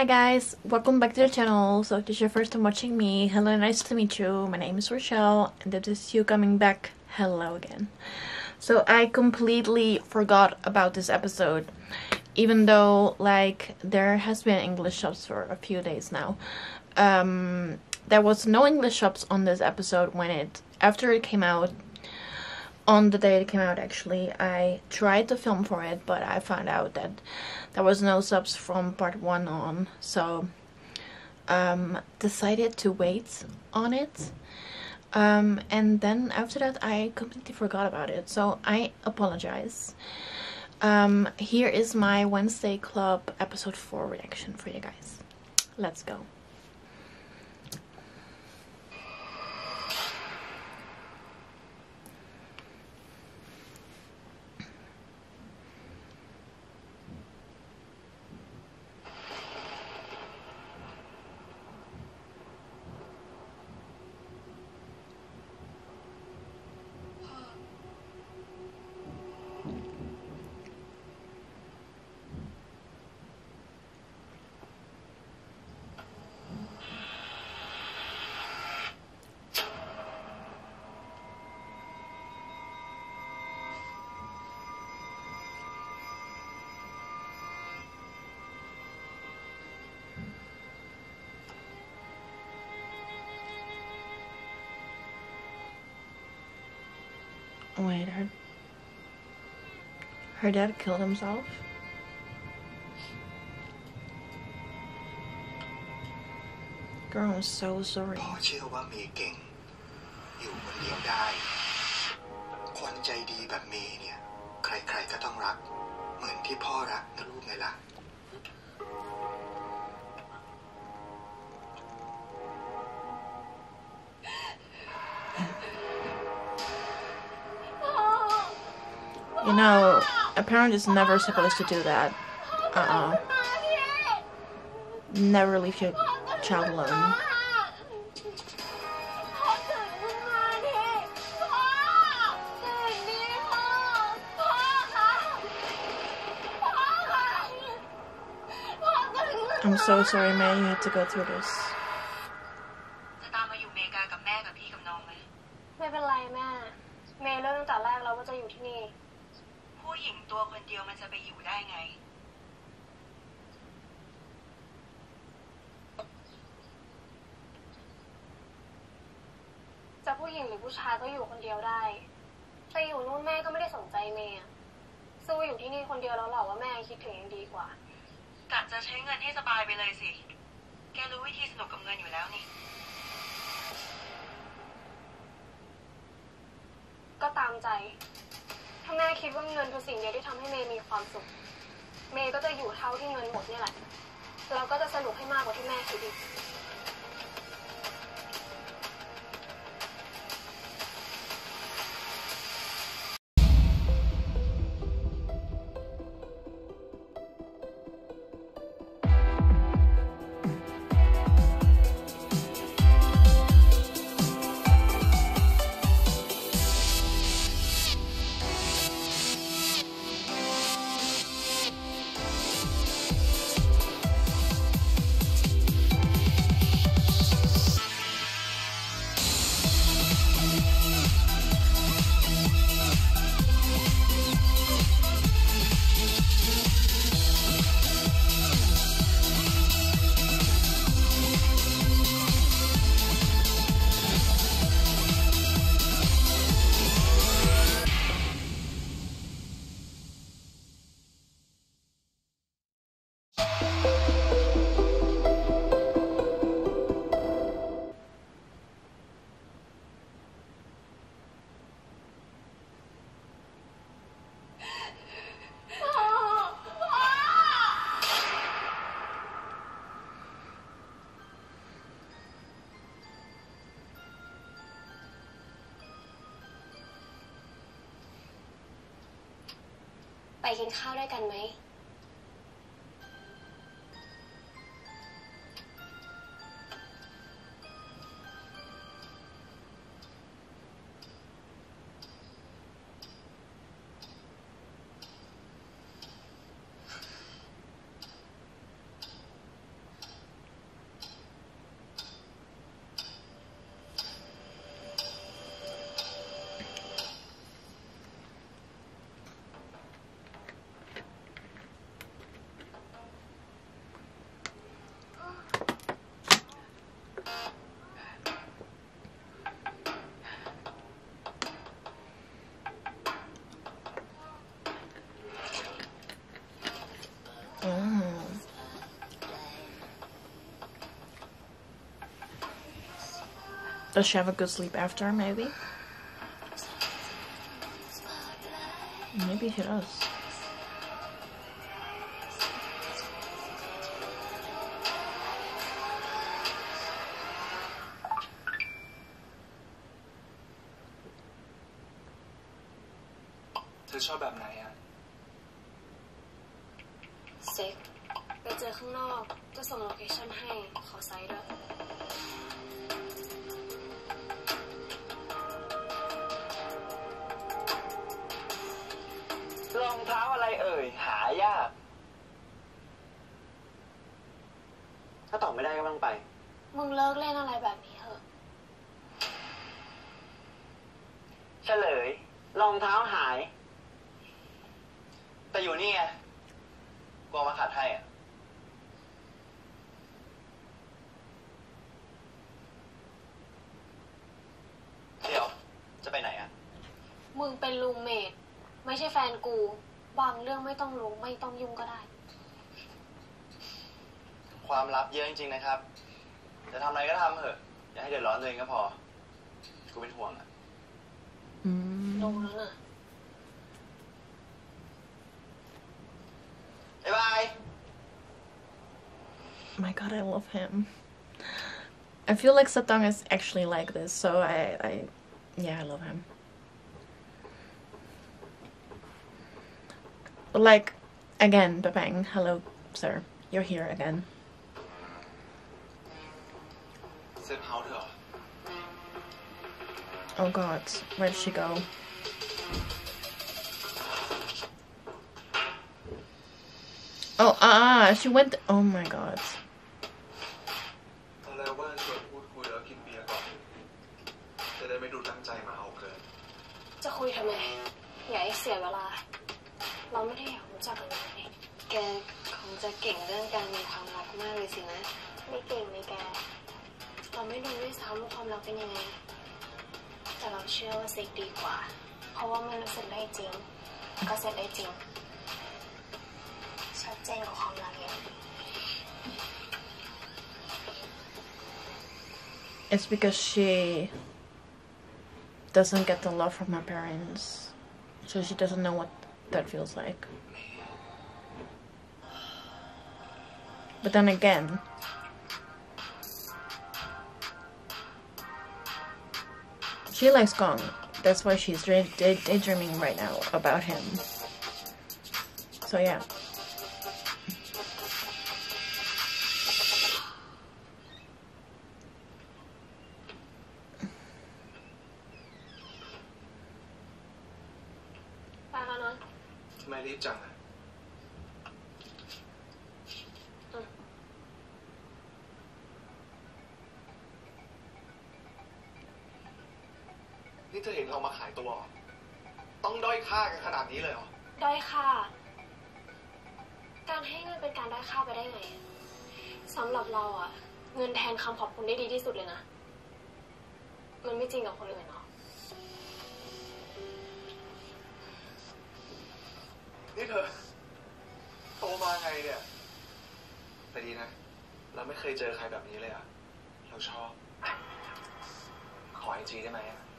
Hi guys, welcome back to the channel. So if this is your first time watching me, hello, nice to meet you. My name is Rochelle, and if this is you coming back, hello again. So I completely forgot about this episode, even though like there has been English shops for a few days now. There was no English shops on this episode after it came out. On the day it came out, actually, I tried to film for it, but I found out that there was no subs from part 1 on, so decided to wait on it. And then after that I completely forgot about it, so I apologize. Here is my Wednesday Club episode 4 reaction for you guys. Let's go. Wait, her dad killed himself? Girl, I'm so sorry. พ่อเชื่อว่าเมย์เก่งอยู่คนเดียวได้คนใจดีแบบเมย์เนี่ยใครๆก็ต้องรักเหมือนที่พ่อรักนะลูกไงล่ะ You know, a parent is never supposed to do that. Never leave your child alone. I'm so sorry, May, you had to go through this. จะตามมาอยู่อเมริกากับแม่กับพี่กับน้องไหมไม่เป็นไรแม่เมย์เริ่มตั้งแต่แรกแล้วว่าจะอยู่ที่นี่ผู้หญิงตัวคนเดียวมันจะไปอยู่ได้ไงจะผู้หญิงหรือผู้ชายก็อยู่คนเดียวได้แต่อยู่นู่นแม่ก็ไม่ได้สนใจเมย์อะสู้อยู่ที่นี่คนเดียวแล้วหรอว่าแม่คิดถึงยังดีกว่ากะจะใช้เงินให้สบายไปเลยสิ แกรู้วิธีสนุกกับเงินอยู่แล้วนี่ก็ตามใจถ้าแม่คิดว่าเงินคือสิ่งเดียวที่ทำให้เมย์มีความสุขเมย์ก็จะอยู่เท่าที่เงินหมดนี่แหละแล้วก็จะสนุกให้มากกว่าที่แม่คิดอีก ไปกินข้าวด้วยกันไหม Does she have a good sleep after, maybe? Maybe she does. เธอชอบแบบไหนอะเซ็กไปเจอข้างนอกจะส่งโลเคชั่นให้ขอไซส์ด้วยรองเท้าอะไรเอ่ยหายากถ้าตอบไม่ได้ก็ไม่ต้องไปมึงเลิกเล่นอะไรแบบนี้เถอะเฉลยรองเท้าหายแต่อยู่นี่ไงกลัวมาขัดให้อ่ะเดี๋ยวจะไปไหนอ่ะมึงเป็นรูมเมทไม่ใช่แฟนกูบางเรื่องไม่ต้องรู้ไม่ต้องยุ่งก็ได้ความลับเยอะจริงๆนะครับจะทำอะไรก็ทำเถอะอย่าให้เดือดร้อนตัวเองก็พอกูเป็นห่วงอ่ะลงแล้วน่ะบ๊ายบาย My God, I love him. I feel like Satang is actually like this, so yeah, I love him. But like, again, Bepeng, hello, sir. You're here again. เซฟเฮาส์เถอะ Oh God, where did she go? Oh, she went. Oh my God. ตอนแรกว่าชวนพูดคุยแล้วกินเบียร์ก่อนจะได้ไม่ดูตั้งใจมาเอาเกินจะคุยทำไมอย่าให้เสียเวลาเราไม่ได้อยากรู้จักกันเลยแกคงจะเก่งเรื่องการมีความรักมากเลยสินะไม่เก่งเลยแกเราไม่รู้ด้วยซ้ำว่าความรักเป็นยังไงแต่เราเชื่อว่าเซ็กดีกว่าเพราะว่ามันรู้สึกได้จริงก็เสร็จได้จริงชัดเจนกว่าความรักเยอะ It's because she doesn't get the love from her parents, so she doesn't know what that feels like. But then again, she likes Gong. That's why she's daydreaming right now about him. So yeah. นี่เธอเห็นเรามาขายตัวต้องด้อยค่ากันขนาดนี้เลยเหรอด้อยค่าการให้เงินเป็นการด้อยค่าไปได้ไงสำหรับเราอ่ะเงินแทนคำขอบคุณได้ดีที่สุดเลยนะมันไม่จริงกับคนอื่นหรอกนี่เธอโตมาไงเนี่ยแต่ดีนะเราไม่เคยเจอใครแบบนี้เลยอ่ะเราชอบขอIGได้ไหม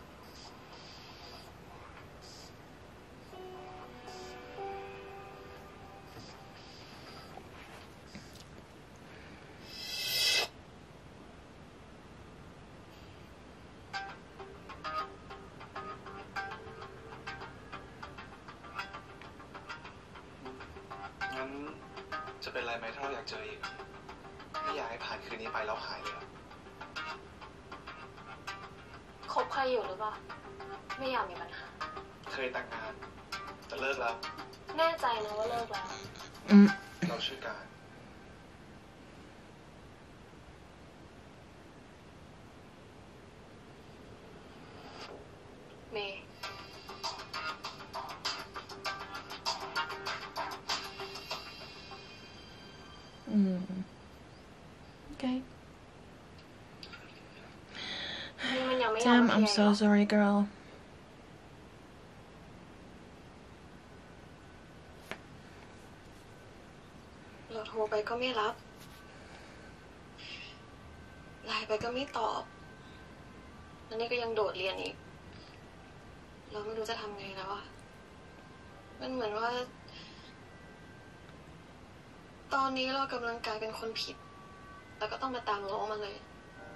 งั้นจะเป็นไรไหมถ้าเราอยากเจออีกไม่อยากให้ผ่านคืนนี้ไปแล้วหายเลยคบใครอยู่หรือเปล่าไม่อยากมีปัญหาเคยแต่งงานแต่เลิกแล้วแน่ใจนะว่าเลิกแล้วเราชื่อการเมย์ Okay. Damn, I'm so sorry, girl. เราโทรไปก็ไม่รับไลน์ไปก็ไม่ตอบแล้วนี่ก็ยังโดดเรียนอีกเราไม่รู้จะทำไงแล้วอะมันเหมือนว่า ตอนนี้เรากำลังกลายเป็นคนผิดแล้วก็ต้องมาตามง้อมันเลย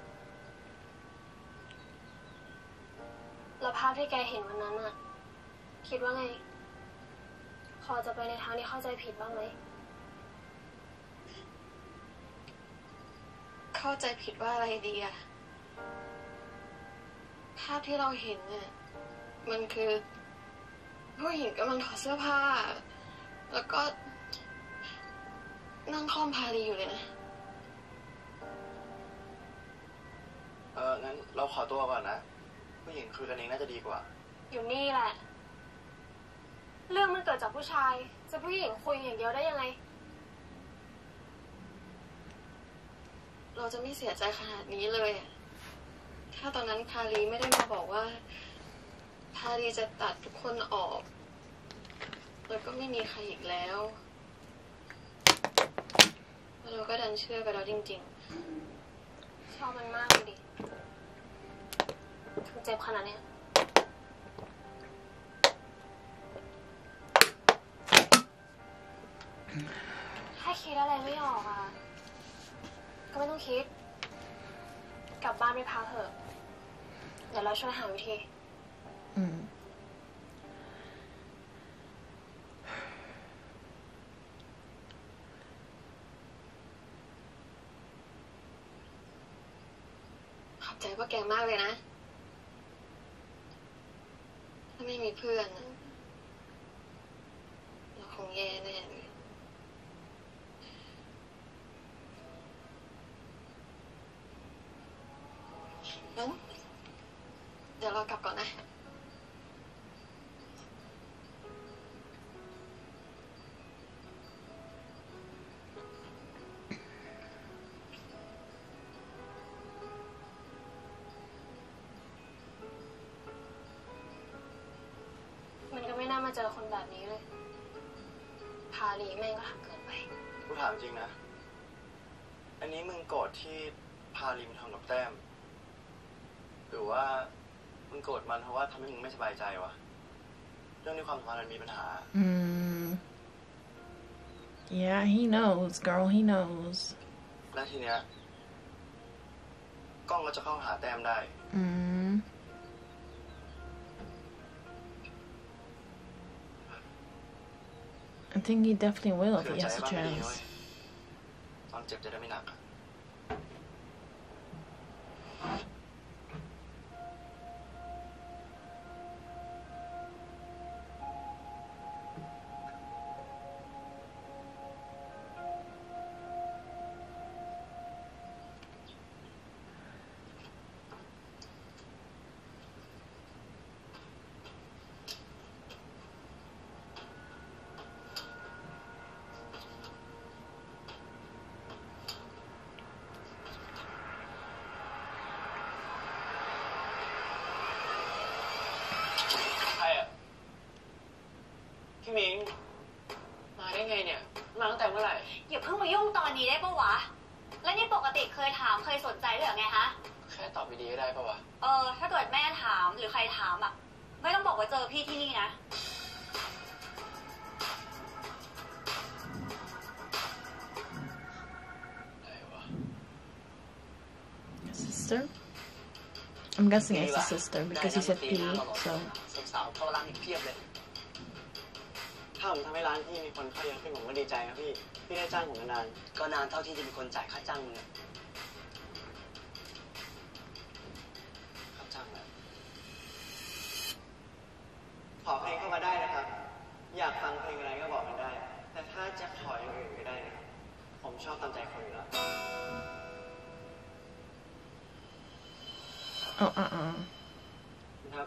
แล้วภาพที่แกเห็นวันนั้นอะคิดว่าไงพอจะไปในทางที่เข้าใจผิดบ้างไหมเข้าใจผิดว่าอะไรดีอะภาพที่เราเห็นเนี่ยมันคือผู้หญิงกำลังถอดเสื้อผ้าแล้วก็นั่งคล่อมพาลีอยู่เลยนะงั้นเราขอตัวก่อนนะผู้หญิงคุยกันเองน่าจะดีกว่าอยู่นี่แหละเรื่องมันเกิดจากผู้ชายจะผู้หญิงคุยอย่างเดียวได้ยังไงเราจะไม่เสียใจขนาดนี้เลยถ้าตอนนั้นพาลีไม่ได้มาบอกว่าพาลีจะตัดทุกคนออกแล้วก็ไม่มีใครอีกแล้วเราก็ดันเชื่อไปแล้วจริงๆชอบมันมากเลยดิถึงเจ็บขนาดนี้ถ้าคิดอะไรไม่ออกอ่ะก็ไม่ต้องคิดกลับบ้านไปพักเถอะเดี๋ยวเราช่วยหาวิธีขอบใจพวกแกมากเลยนะถ้าไม่มีเพื่อนเราคงแย่แน่เลยงั้นเดี๋ยวเรากลับก่อนนะมันก็ไม่น่ามาเจอคนแบบนี้เลยพาลีแม่งก็ทำเกินไปกูถามจริงนะอันนี้มึงโกรธที่พาลีมันทำกับแต้มหรือว่ามึงโกรธมันเพราะว่าทำให้มึงไม่สบายใจวะเรื่องนี้ความสัมพันธ์มันมีปัญหา Yeah, he knows, girl, he knows. และทีเนี้ยกล้องก็จะเข้าหาแต้มได้ I think he definitely will if he has a chance. ตอนเจ็บจะได้ไม่หนักพี่มิงมาได้ไงเนี่ยมาตั้งแต่เมื่อไหร่อย่าเพิ่งมายุ่งตอนนี้ได้ปะวะแล้วนี่ปกติเคยถามเคยสนใจด้วยหรือไงฮะแค่ตอบดีๆก็ได้ปะวะถ้าเกิดแม่ถามหรือใครถามอ่ะไม่ต้องบอกว่าเจอพี่ที่นี่นะอะไรวะ Sister? I'm guessing it's a sister because he said P, so. สาวๆเข้าร้านอีกเพียบเลยถ้าผมทำให้ร้านพี่มีคนเข้าเยอะขึ้นผมก็ดีใจครับพี่ได้จ้างผมนานๆก็นานเท่าที่จะมีคนจ่ายค่าจ้างเนี่ยค่าจ้างเลยขอเพลงเข้ามาได้นะครับอยากฟังเพลงอะไรก็บอกกันได้แต่ถ้าจะขออย่างอื่นก็ได้นะผมชอบตามใจคนอยู่แล้วครับ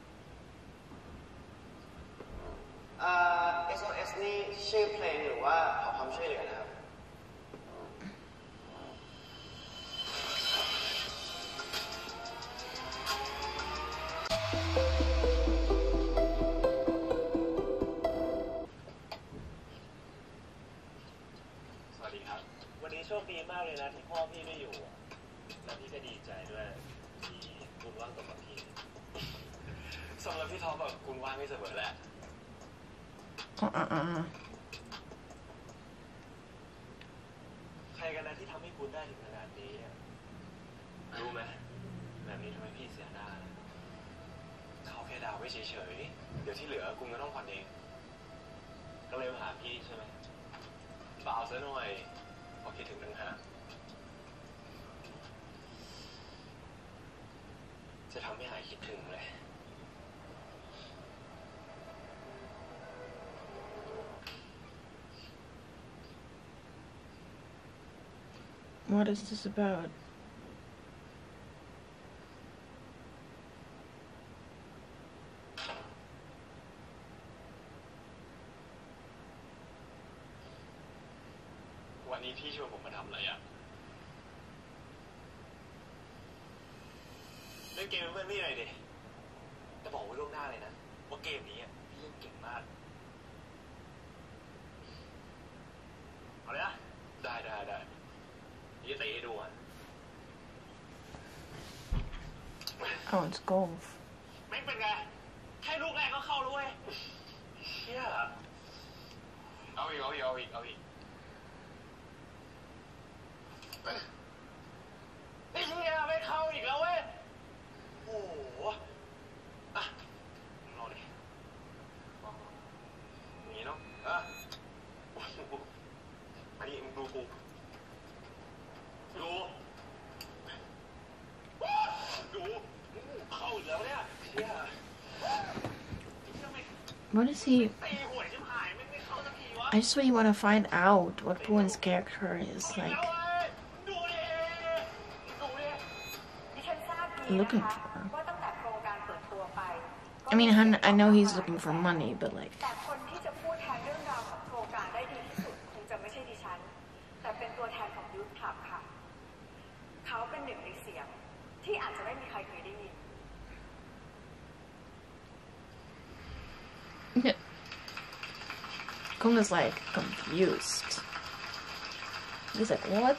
SOS นี่ชื่อเพลงหรือว่าขอความช่วยเหลือนะครับสวัสดีครับวันนี้โชคดีมากเลยนะที่พ่อพี่ไม่อยู่แล้วพี่ก็ดีใจด้วยที่กูคุณว่างตรงกับพี่สำหรับพี่ท็อปแบบคุณว่างไม่เสมอแหละใครกันนะที่ทำให้คุณได้ถึงขนาดนี้รู้ไหมแบบนี้ทำให้พี่เสียหน้าเขาแค่ดาวไว้เฉยๆเดี๋ยวที่เหลือคุณก็ต้องผ่อนเองก็เลยมาหาพี่ใช่ไหมเปล่าซะหน่อยพอคิดถึงต่างหากจะทำให้หายคิดถึงเลย What is this about? วันนี้พี่ชวนผมมาทำอะไรอ่ะเล่นเกมเพื่อนพี่หน่อยดิแต่บอกไว้ล่วงหน้าเลยนะว่าเกมนี้พี่เล่นเก่งมากเอาเลยนะได้พี่จะเตะให้ดูอ่ะ Oh, it's golf. ไม่เป็นไงแค่ลูกแรกก็เข้าแล้วเว้ยเชี่ยเอาอีกไอ้เชี่ยไม่เข้าอีกแล้วเว้ยโอ้โหอ่ะลองดิอย่างนี้เนาะอันนี้มึงดูกูเข้าอีกแล้วเนี่ยเชี่ย What is he? I just really want to find out what Bowen's character is like looking for. I mean, I know he's looking for money, but like. แต่คนที่จะพูดแทนเรื่องราวของโครงการได้ดีที่สุดคงจะไม่ใช่ดิฉันแต่เป็นตัวแทนของยูทคลับค่ะเขาเป็นหนึ่งในเสียงที่อาจจะไม่มีใครเคยได้ยิน Kung is like confused. He's like, what?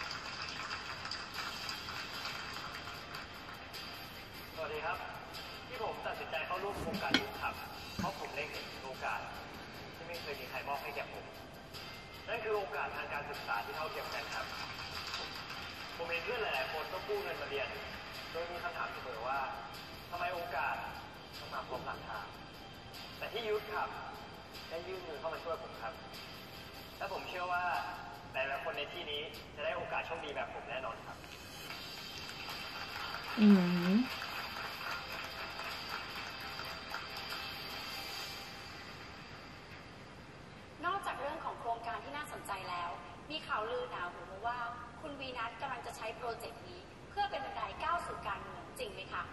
สวัสดีครับที่ผมตัดสินใจเข้าร่วมโครงการยูทคลับเพราะผมเล็งเห็นโอกาสที่ไม่เคยมีใครมอบให้แก่ผมนั่นคือโอกาสทางการศึกษาที่เท่าเทียมกันครับผมเห็นเพื่อนหลายๆคนต้องกู้เงินมาเรียนโดยมีคำถามเสมอว่าทำไมโอกาสต้องมาพร้อมหลักฐานแต่ที่ยูทคลับได้ยื่นมือเข้ามาช่วยผมครับและผมเชื่อว่าหลายๆคนในที่นี้จะได้โอกาสโชคดีแบบผมแน่นอนครับนอกจากเรื่องของโครงการที่น่าสนใจแล้วมีข่าวลือหนาหูมาว่าคุณวีนัทกำลังจะใช้โปรเจกต์นี้เพื่อเป็นบันไดก้าวสู่การเมืองจริงไหมคะ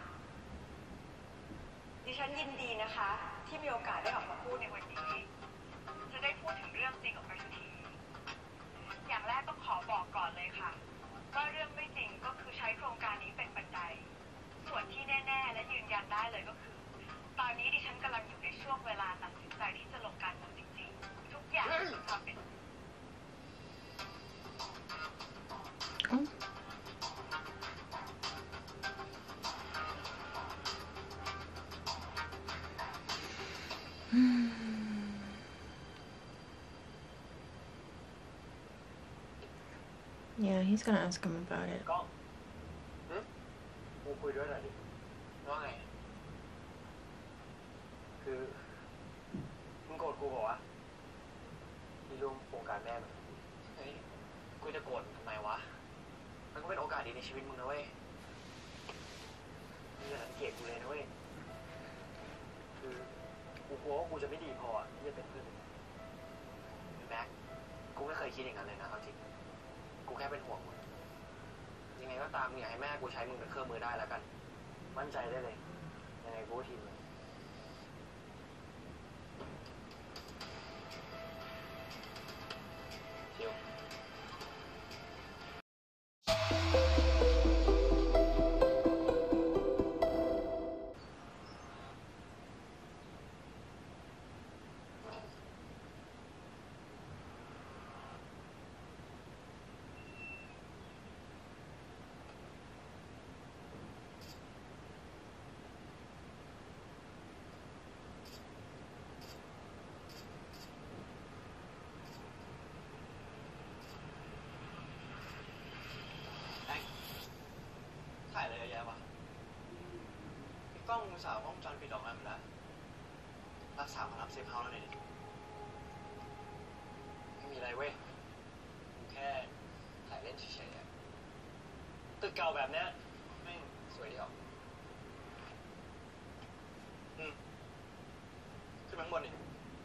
ดิฉันยินดีนะคะที่มีโอกาสได้ออกมาพูดในวันนี้จะได้พูดถึงเรื่องจริงออกมาสักทีอย่างแรกต้องขอบอกก่อนเลยค่ะว่าเรื่องไม่จริงก็คือใช้โครงการนี้เป็นบันไดส่วนที่แน่ๆและยืนยันได้เลยก็คือตอนนี้ดิฉันกำลังอยู่ในช่วงเวลาตัดสินใจที่จะลงการเมืองจริงๆทุกอย่างมีความเป็น Yeah, he's gonna ask him about it. ก้องกูคุยด้วยหน่อยดิว่าไงคือมึงโกรธกูบอกว่าที่ร่วมโครงการแม่มึงเฮ้ยกูจะโกรธทำไมวะมันก็เป็นโอกาสดีในชีวิตมึงนะเว้ยมึงอย่าสังเกตกูเลยนะเว้ยคือกูกลัวว่ากูจะไม่ดีพอที่จะเป็นเพื่อนมึงแม็กกูไม่เคยคิดอย่างนั้นเลยนะเอาจริงกูแค่เป็นห่วงมึงยังไงก็ตามมึงอยากให้แม่กูใช้มึงเป็นเครื่องมือได้แล้วกันมั่นใจได้เลยยังไงกูก็ทีมมึงชิวกล้องมือสาวกล้องวงจรปิดออกมาหมดแล้วรักษาความลับเซฟเฮาส์แล้วเนี่ยไม่มีอะไรเว้ยกูแค่ถ่ายเล่นเฉยๆอะตึกเก่าแบบเนี้ยแม่งสวยดีออกขึ้นมาข้างบนดิ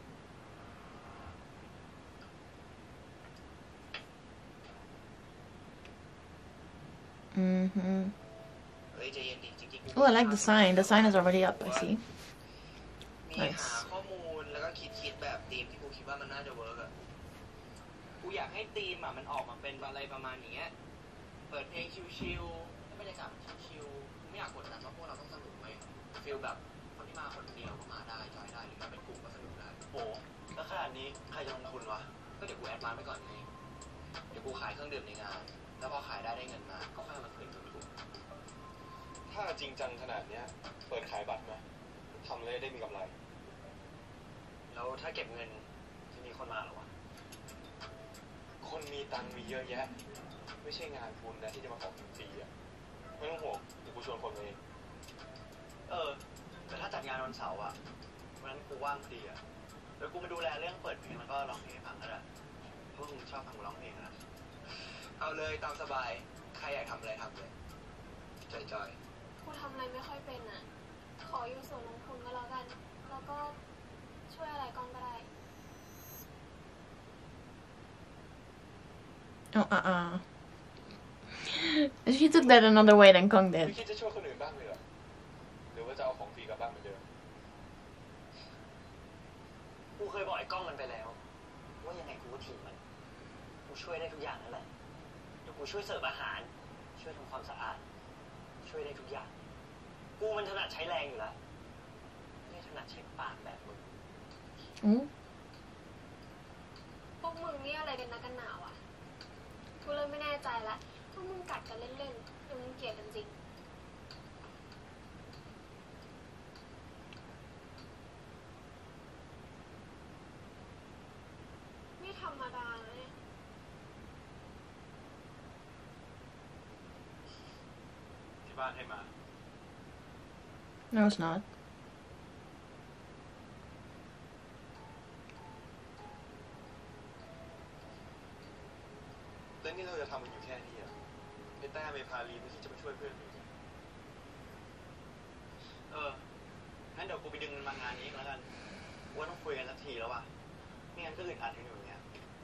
เฮ้ยใจเย็นดิจริงๆ Oh, I like the sign. The sign is already up, I see. มีหาข้อมูลแล้วก็คิดแบบธีมที่กูคิดว่ามันน่าจะเวิร์กอะกูอยากให้ธีมอะมันออกมาเป็นอะไรประมาณนี้เปิดเพลงชิลๆแล้วบรรยากาศชิลๆไม่อยากกดดันว่าพวกเราต้องสนุกไหมฟีลแบบคนที่มาคนเดียวก็มาได้จอยได้หรือมาเป็นกลุ่มก็สนุกได้โอ้แล้วขนาดนี้ใครจะลงทุนวะก็เดี๋ยวกูแอดวานซ์ไปก่อนไงเดี๋ยวกูขายเครื่องดื่มในงานแล้วพอขายได้เงินมาก็ค่อยมาคืนทุนกูถ้าจริงจังขนาดเนี้ยเปิดขายบัตรไหมทำเลยได้มีกำไรแล้วถ้าเก็บเงินจะมีคนมาหรอวะคนมีตังค์มีเยอะแยะไม่ใช่งานบุญนะที่จะมาขอฟรีอะไม่ต้องห่วงเดี๋ยวกูชวนคนมาเองแต่ถ้าจัดงานวันเสาร์อะวันนั้นกูว่างพอดีอะเดี๋ยวกูมาดูแลเรื่องเปิดเพลงแล้วก็ร้องเพลงให้ฟังก็ได้เพราะมึงชอบฟังกูร้องเพลงนะเอาเลยตามสบายใครอยากทำอะไรทำเลยจอยกูทำอะไรไม่ค่อยเป็นอ่ะขออยู่ส่วนลงทุนก็แล้วกันแล้วก็ช่วยอะไรกล้องก็ได้ Oh, She took that another way than Kong ไม่ did. คิดจะช่วยคนอื่นบ้างเลยเหรอหรือว่าจะเอาของฟรีกลับบ้านเหมือนเดิมกูเคยบอกไอ้กล้องมันไปแล้วว่ายังไงกูก็ทีมมันกูช่วยได้ทุกอย่างนั่นแหละเดี๋ยวกูช่วยเสิร์ฟอาหารช่วยทำความสะอาดช่วยได้ทุกอย่างกูมันถนัดใช้แรงอยู่แล้วไม่ถนัดใช้ปากแบบมึง Oh. พวกมึงนี่อะไรกันนะกันหนาวอ่ะกูเริ่มไม่แน่ใจละพวกมึงกัดกันเล่นๆหรือมึงเกลียดกันจริงไม่ธรรมดาเลยที่บ้านให้มา No, it's not. แล้วนี่เราจะทำมันอยู่แค่นี้อ่ะไอ้แต้ไปพาลีไม่คิดจะมาช่วยเพื่อนเลยงั้นเดี๋ยวกูไปดึงมันมางานนี้แล้วกันว่าต้องคุยกันสักทีแล้วว่ะไม่งั้นก็อึดอัดกันอยู่อย่างเงี้ย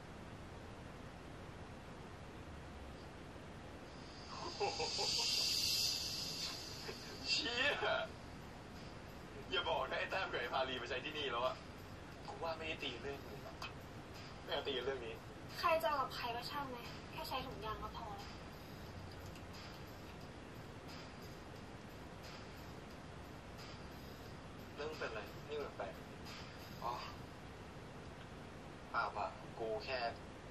เชี่ยอย่าบอกนะไอ้แต้มกับไอ้พาลีมาใช้ที่นี่แล้วอะกูว่าไม่ได้ตีเรื่องนี้ไม่ได้ตีเรื่องนี้ใครจะเอากับใครก็ช่างไหมแค่ใช้ถุงยางก็พอเรื่องเป็นอะไรนี่แปลกๆอ๋อเปล่าป่ะกูแค่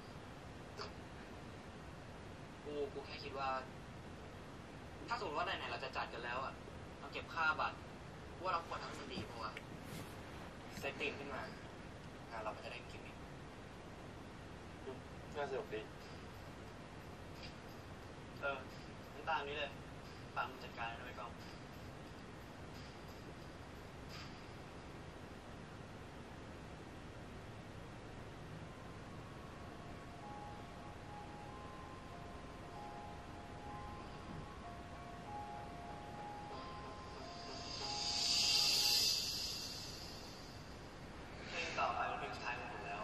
คิดว่าถ้าสมมติว่าไหนๆเราจะจัดกันแล้วอ่ะเราเก็บค่าบัตรว่าเราควรทำให้มันดีเพราะว่าเซตตีมขึ้นมางานเราก็จะได้กินอีกน่าสนุกดีน้ำตาลนี้เลยฟังจัดการด้วยกล้องเพลงต่อไปเป็นเพลงสุดท้ายของผมแล้ว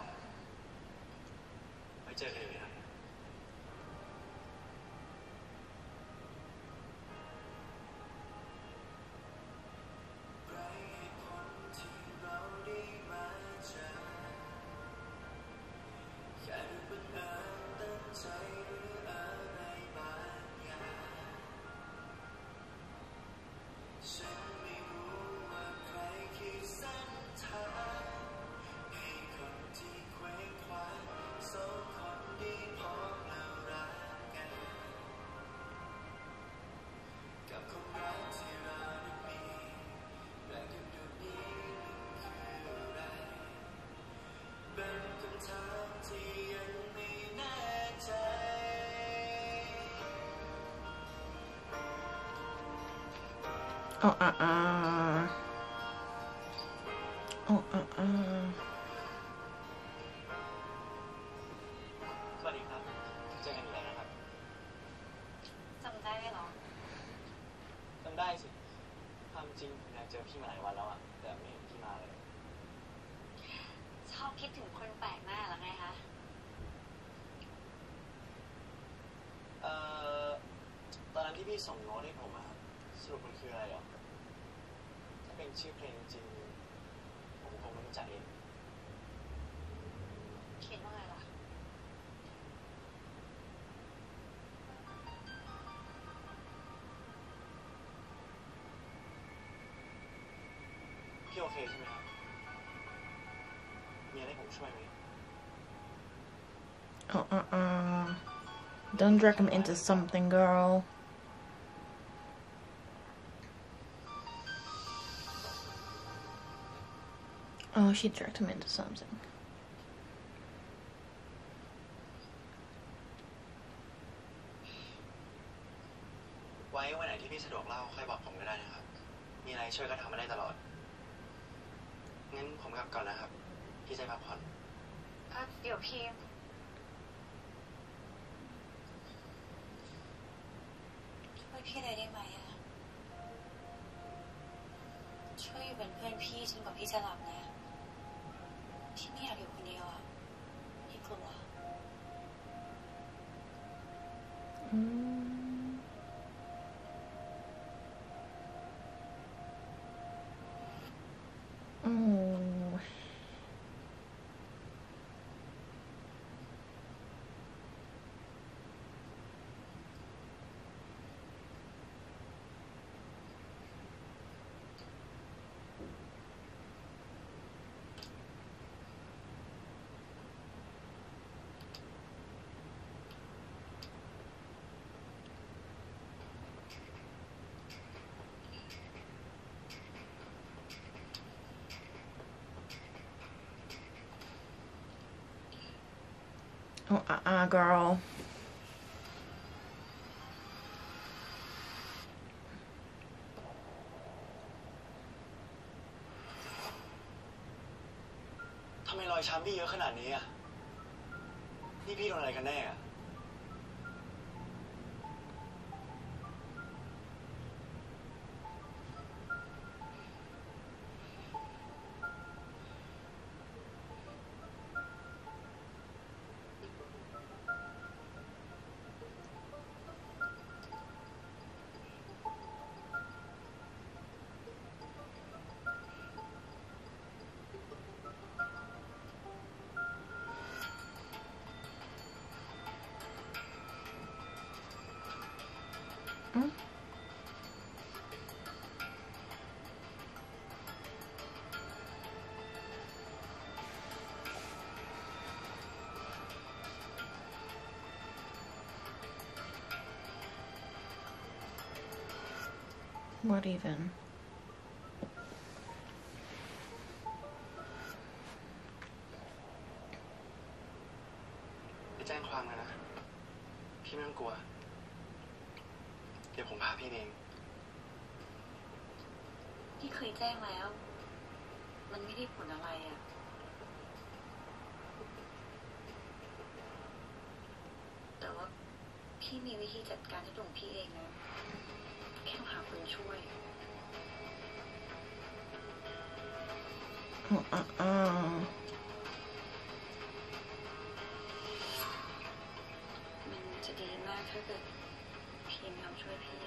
ไว้เจอกันเลยนะ Oh, Oh, สวัสดีครับเจอกันอีกแล้วนะครับจำได้ไหมหรอจำได้สิความจริงผมอยากเจอพี่มาหลายวันแล้วอะแต่ไม่เห็นพี่มาเลยชอบคิดถึงคนแปลกหน้าหรือไงคะตอนนั้นที่พี่ส่งโน้ตให้ผมอะครับสรุปมันคืออะไรหรอถ้าเป็นชื่อเพลงจริงผมคงไม่รู้จักเองเขียนว่าไงล่ะพี่โอเคใช่ไหมครับมีอะไรให้ผมช่วยไหม Don't drag him into something, girl. Oh, she dragged him into something. ไว้วันไหนที่พี่สะดวกเล่าค่อยบอกผมก็ได้นะครับ มีอะไรช่วยก็ทำมาได้ตลอด งั้นผมกลับก่อนนะครับ พี่จะพักผ่อนเดี๋ยวพี่ช่วยพี่อะไรได้ไหมอะช่วยอยู่เป็นเพื่อนพี่จนกว่าพี่จะหลับนะพี่ไม่อยากอยู่คนเดียวอะพี่กลัว Oh. Oh, girl. How many รอยช้ำพี่เยอะขนาดนี้อะนี่พี่โดนอะไรกันแน่อะ What even? ไปแจ้งความกันนะ พี่ไม่ต้องกลัว เดี๋ยวผมพาพี่เองพี่เคยแจ้งแล้ว มันไม่ได้ผลอะไรอะแต่ว่าพี่มีวิธีจัดการให้ตัวของพี่เองนะแค่ต้องหาคนช่วย Oh, มันจะดีมากถ้าเกิดพี่ยอมช่วยพี่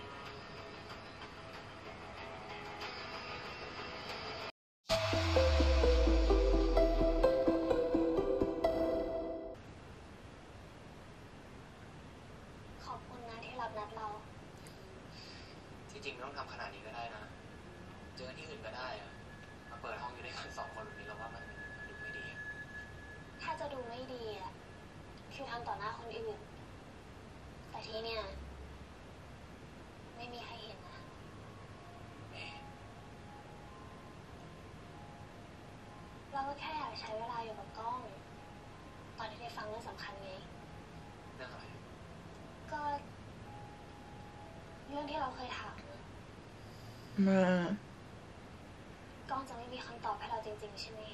ขอบคุณนะที่รับนัดเราที่จริงไม่ต้องทำขนาดนี้ก็ได้นะ เจอที่อื่นก็ได้อะมาเปิดห้องอยู่ด้วยกัน2 คนแบบนี้เราว่ามันดูไม่ดีอะถ้าจะดูไม่ดีอ่ะคือทำต่อหน้าคนอื่น แต่ที่เนี่ย ไม่มีใครเห็นนะ เราก็แค่อยากใช้เวลาอยู่กับกล้อง ตอนที่ได้ฟังเรื่องสำคัญไงเรื่องอะไรก็ เรื่องที่เราเคยถามอะ เราก็แค่อยากใช้เวลาอยู่กับกล้อง ตอนที่ได้ฟังเรื่องสำคัญไง ก็ เรื่องที่เราเคยถามอะเกล้องจะไม่มีคำตอบให้เราจริงๆใช่ไหม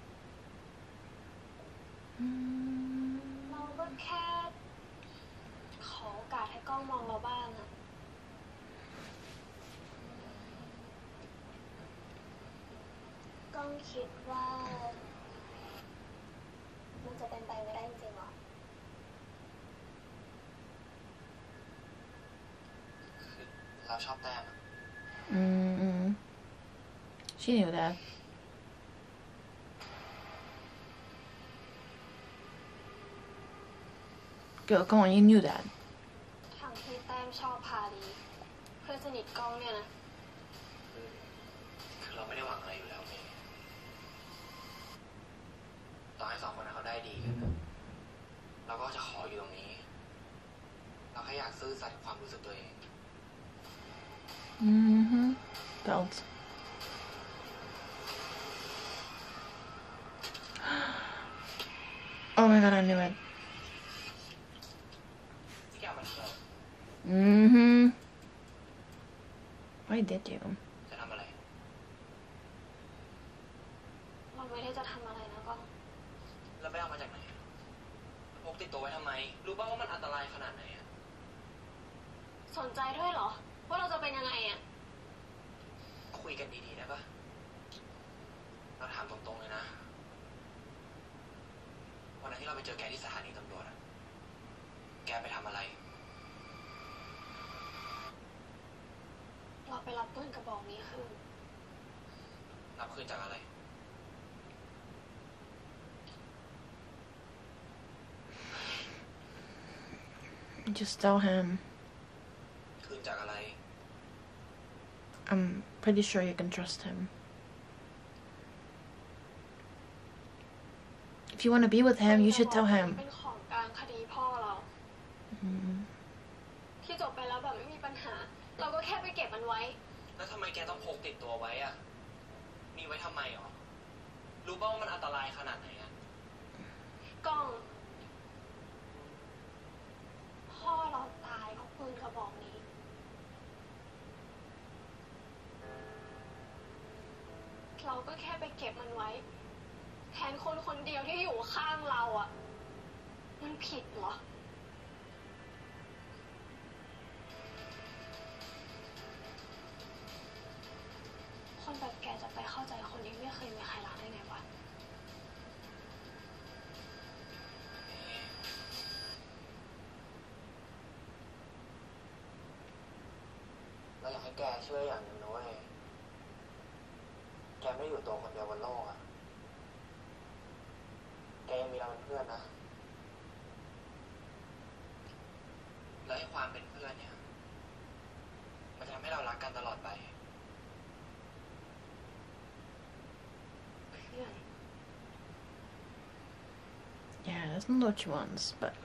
เราก็แค่ขอโอกาสให้กล้องมองเราบ้างอะกล้องคิดว่ามันจะเป็นไปไม่ได้จริงๆหรอเราชอบแต้ม She knew that. Girl, come on, you knew that. ทางที่แต้มชอบพาดีเพื่อนสนิทกล้องเนี่ยนะคือเราไม่ได้หวังอะไรอยู่แล้วเมย์ต่อให้2 คนนั้นเขาได้ดีกันนะเราก็จะขออยู่ตรงนี้เราแค่อยากซื่อสัตย์กับความรู้สึกตัวเอง Belt. Oh my god, I knew it. ที่แกมันเรา Why did you? จะทำอะไรเราไม่ได้จะทำอะไรนะกล้องแล้วไปเอามาจากไหนพกติดตัวไว้ทำไมรู้ป่าวว่ามันอันตรายขนาดไหนอะสนใจด้วยเหรอว่าเราจะเป็นยังไงอะคุยกันดีๆได้ปะเราถามตรงๆเลยนะวันนั้นที่เราไปเจอแกที่สถานีตำรวจอะแกไปทำอะไรเราไปรับปืนกระบอกนี้คืนรับคืนจากอะไร Just tell him. คืนจากอะไร I'm pretty sure you can trust him. If you want to be with him, you should tell him. เป็นของกลางคดีพ่อเรา ที่จบไปแล้วแบบไม่มีปัญหา เราก็แค่ไปเก็บมันไว้แล้วทำไมแกต้องพกติดตัวไว้อะมีไว้ทำไมหรอ รู้ป่าวว่ามันอันตรายขนาดไหนอะกล้อง พ่อเราตายเพราะปืนกระบอกนี้ เราก็แค่ไปเก็บมันไว้ แทนคนคนเดียวที่อยู่ข้างเราอ่ะ มันผิดเหรอ คนแบบแกจะไปเข้าใจคนที่ไม่เคยมีใครรักได้ไงวะเราอยากให้แกช่วยอย่างหนึ่งนะเว้ยแกไม่ได้อยู่ตัวคนเดียวบนโลกอะแกยังมีเราเป็นเพื่อนนะ และให้ความเป็นเพื่อนเนี่ย มันจะทำให้เรารักกันตลอดไปเพื่อน Yeah, that's not what she wants, but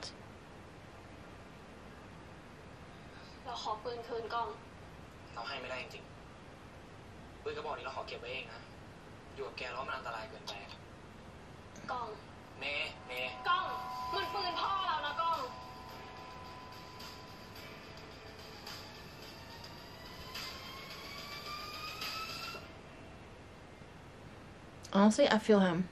เราขอปืนคืนกล้องเราให้ไม่ได้จริงๆปืนกระบอกนี้เราขอเก็บไว้เองนะ อยู่กับแกแล้วมันอันตรายเกินไปกล้องเมย์กล้อง มันปืนพ่อเรานะกล้อง honestly, I feel him.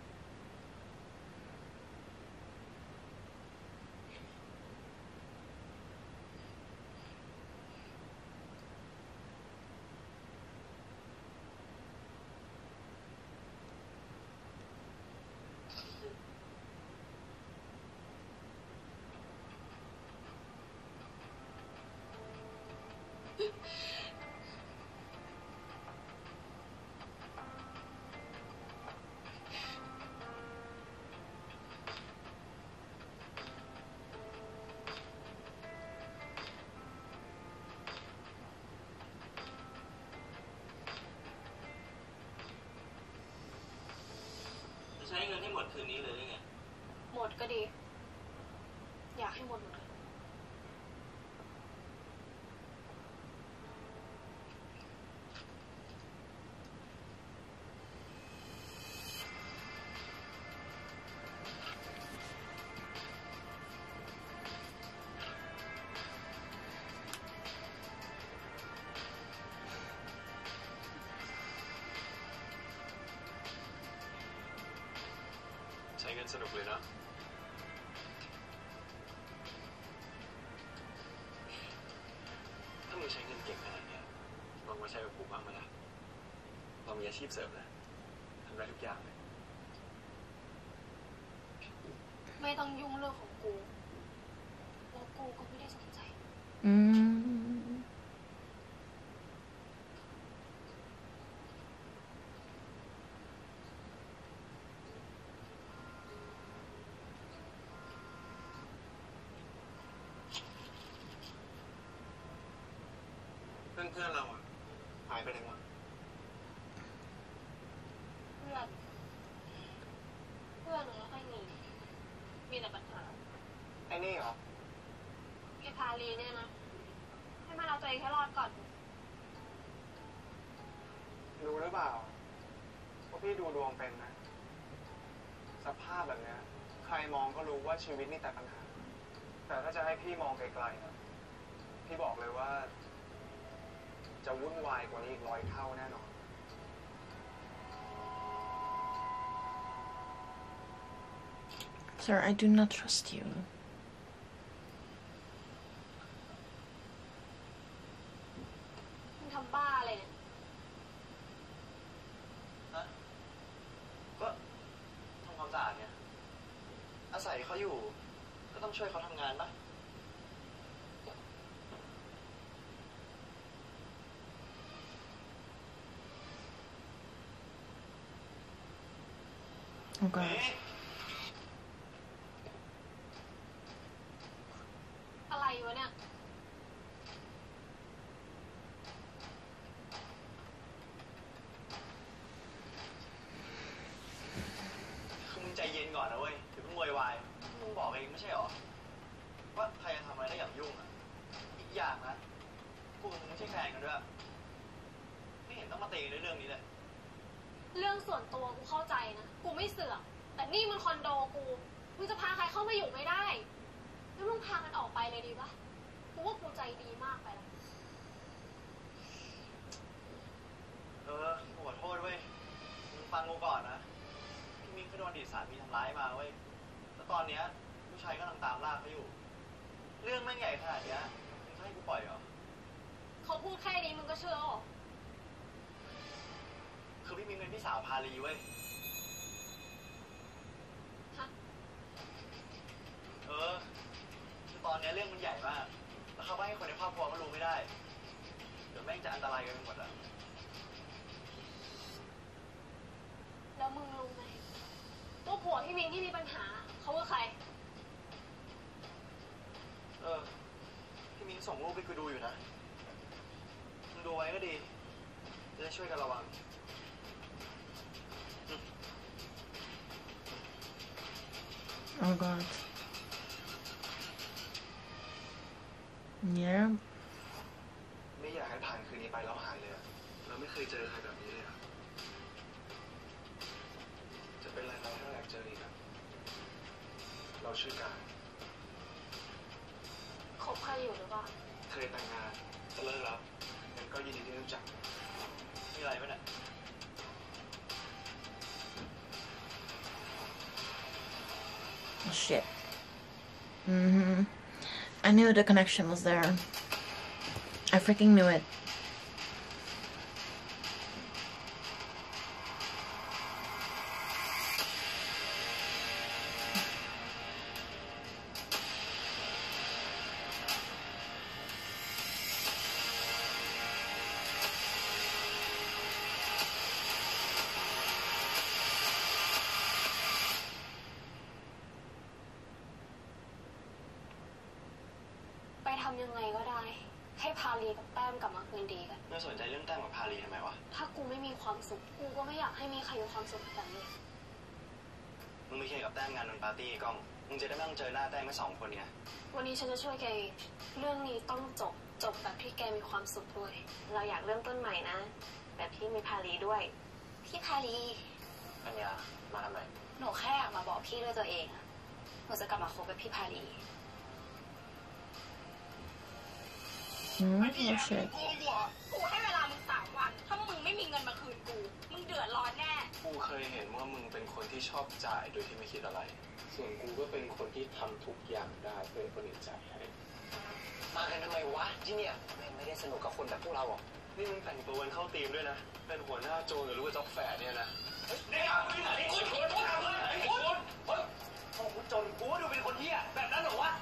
ใช้เงินให้หมดคืนนี้เลยไงหมดก็ดี อยากให้หมดเลยกันสนุกเลยเนาะถ้ามึงใช้เงินเก่งขนาดนี้ลองมาใช้กับกูบ้างไหมล่ะเรามีอาชีพเสริมนะทำได้ทุกอย่างเลยไม่ต้องยุ่งเรื่องของกูแล้วกูก็ไม่ได้สนใจเพื่อนเราอะหายไปไหนหมดเพื่อนไม่ค่อยมีแต่ปัญหาไอ้นี่เหรอไอ้พาลีเนี่ยนะให้มันเอาตัวเองให้รอดก่อนรู้หรือเปล่าว่าพี่ดูดวงเป็นนะสภาพแบบนี้ใครมองก็รู้ว่าชีวิตนี่แต่ปัญหาแต่ถ้าจะให้พี่มองไกลๆนะพี่บอกเลยว่าจะวุ่นวายกว่านี้อีก100 เท่าแน่นอน Sir, I do not trust you. มึงทำบ้าเลยเนี่ยฮะก็ทำความสะอาดเนี่ยอาศัยเขาอยู่ก็ต้องช่วยเขาทำงานปะ Oh God. อะไรวะเนี่ยคือมึงใจเย็นก่อนนะเว้ยถึงมึงโวยวายมึงบอกเองไม่ใช่หรอว่าใครจะทำอะไรได้อย่างยุ่งอ่ะอีกอย่างนะกูกับมึงไม่ใช่แฟนกันด้วยไม่เห็นต้องมาตีในเรื่องนี้เลยเรื่องส่วนตัวกูเข้าใจนะกูไม่เสือกแต่นี่มันคอนโดกูมึงจะพาใครเข้ามาอยู่ไม่ได้แล้วมึงพามันออกไปเลยดีปะกูว่ากูใจดีมากไปแล้วกูขอโทษเว้ยมึงฟังกูก่อนนะพี่มิ้งก็โดนอดีตสามีทำร้ายมาเว้ยแล้วตอนเนี้ยผู้ชายกำลังตามล่าเขาอยู่เรื่องไม่ใหญ่ขนาดเนี้ยมึงจะให้กูปล่อยเหรอเขาพูดแค่นี้มึงก็เชื่อหรอคือพี่มิ้งเป็นพี่สาวพาลีเว้ยคือตอนนี้เรื่องมันใหญ่มากแล้วเขาไม่ให้คนในครอบครัวก็รู้ไม่ได้เดี๋ยวแม่งจะอันตรายกันไปหมดอ่ะแล้วมึงรู้ไหมว่าผัวพี่มิ้งที่มีปัญหาเขาคือใครพี่มิ้งส่งรูปให้กูดูอยู่นะมึงดูไว้ก็ดีจะได้ช่วยกันระวัง Oh God. Yeah. ไม่อยากให้ผ่านคืนนี้ไปแล้วหายเลยเราไม่เคยเจอใครแบบนี้เลยจะเป็นไรเราถ้าอยากเจออีกเราชื่อการคบใครอยู่หรือเปล่าเคยแต่งงานจะเลิกแล้วงั้นก็ยินดีที่รู้จักมีอะไรไหมเนี่ย Oh shit. I knew the connection was there. I freaking knew it. ทำยังไงก็ได้ให้พาลีกับแต้มกลับมาคืนดีกันไม่สนใจเรื่องแต้มกับพาลีทำไมวะถ้ากูไม่มีความสุขกูก็ไม่อยากให้มีใครมีความสุขแบบนี้มึงไม่เคยกับแต้มงานวันปาร์ตี้กล้องมึงจะได้ไม่ต้องเจอหน้าแต้มแค่2 คนไงวันนี้ฉันจะช่วยแกเรื่องนี้ต้องจบแบบที่แกมีความสุขด้วยเราอยากเริ่มต้นใหม่นะแบบที่มีพาลีด้วยพี่พาลีปัญญามาทำไมหนูแค่อยากมาบอกพี่ด้วยตัวเองหนูจะกลับมาคบกับพี่พาลีไม่ใช่กูให้เวลามึง3 วันถ้ามึงไม่มีเงินมาคืนกูมึงเดือดร้อนแน่กูเคยเห็นว่ามึงเป็นคนที่ชอบจ่ายโดยที่ไม่คิดอะไร ส่วนกูก็เป็นคนที่ทำทุกอย่างได้เพื่อคนอื่นจ่ายให้มากันทำไมวะที่เนี่ยไม่ได้สนุกกับคนแบบพวกเราหรอกนี่มึงแต่งตัวเข้าทีมด้วยนะเป็นหัวหน้าโจรหรือว่าจ็อกแฝดเนี่ยนะเนี่ยคุณไหนคุณคุณจนกูดูเป็นคนเหี้ยแบบนั้นเหรอวะ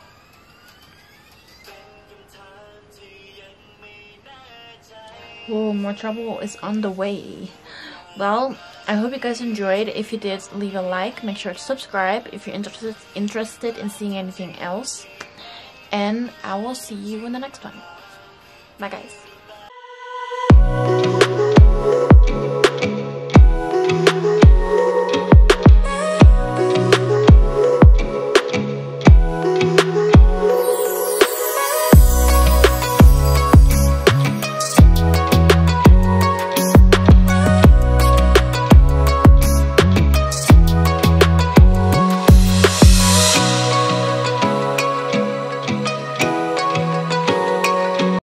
Whoa, more trouble is on the way. Well, I hope you guys enjoyed. If you did, leave a like. Make sure to subscribe if you're interested in seeing anything else. And I will see you in the next one. Bye, guys.